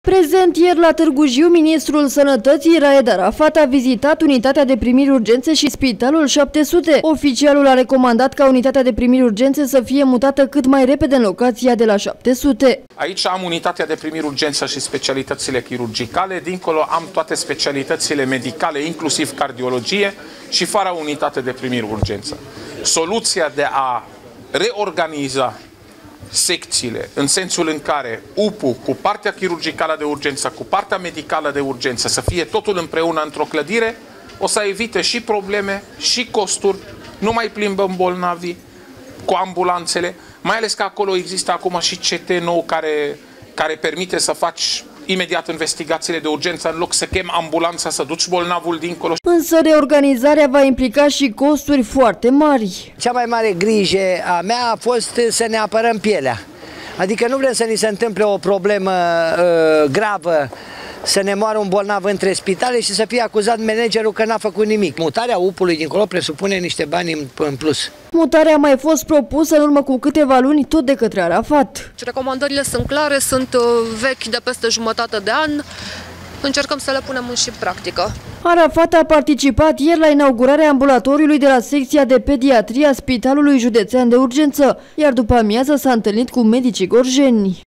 Prezent ieri la Târgu Jiu, ministrul Sănătății Raed Arafat a vizitat unitatea de primiri urgențe și spitalul 700. Oficialul a recomandat ca unitatea de primiri urgențe să fie mutată cât mai repede în locația de la 700. Aici am unitatea de primiri urgență și specialitățile chirurgicale, dincolo am toate specialitățile medicale, inclusiv cardiologie, și fără unitate de primiri urgență. Soluția de a reorganiza secțiile, în sensul în care UPU cu partea chirurgicală de urgență, cu partea medicală de urgență, să fie totul împreună într-o clădire, o să evite și probleme, și costuri, nu mai plimbăm bolnavii cu ambulanțele, mai ales că acolo există acum și CT nou care permite să faci imediat investigațiile de urgență în loc să chem ambulanța să duci bolnavul dincolo. Însă reorganizarea va implica și costuri foarte mari. Cea mai mare grijă a mea a fost să ne apărăm pielea. Adică nu vrem să ni se întâmple o problemă gravă, să ne moară un bolnav între spitale și să fie acuzat managerul că n-a făcut nimic. Mutarea UPU-ului dincolo presupune niște bani în plus. Mutarea a mai fost propusă în urmă cu câteva luni tot de către Arafat. Recomandările sunt clare, sunt vechi de peste jumătate de an. Încercăm să le punem și în practică. Arafat a participat ieri la inaugurarea ambulatoriului de la secția de pediatrie a Spitalului Județean de Urgență, iar după amiază s-a întâlnit cu medicii gorjeni.